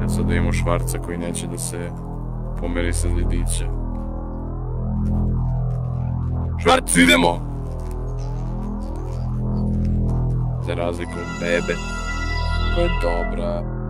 Ja sad imamo Švarca koji neće da se pomeri sa zidića. Švarc, idemo! Za razliku od bebe, koja je dobra.